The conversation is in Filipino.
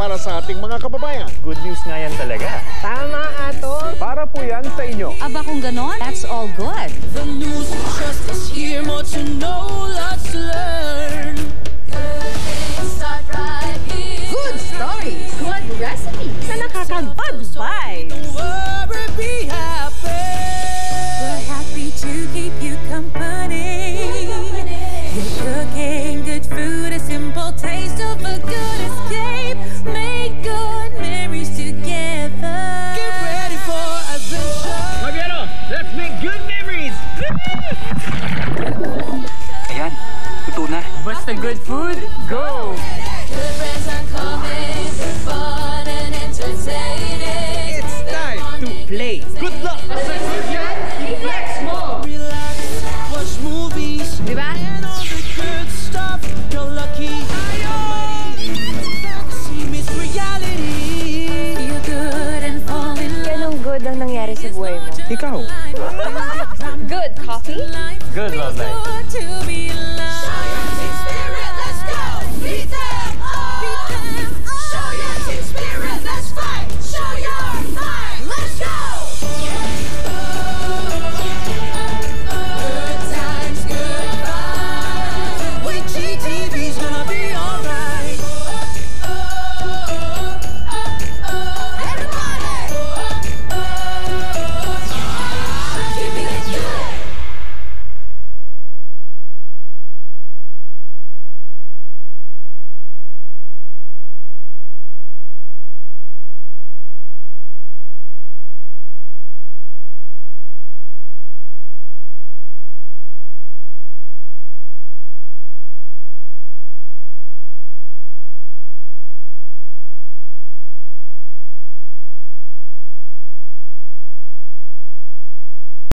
para sa ating mga kababayan. Good news nga yan talaga. Tama, Ato. Para po yan sa inyo. Aba kung ganon, that's all good. The news just is here, more to know.